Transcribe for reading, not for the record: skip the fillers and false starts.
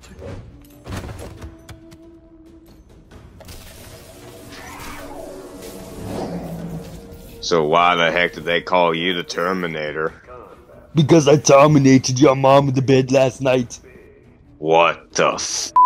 So why the heck did they call you the Terminator? Because I terminated your mom in the bed last night. What the f?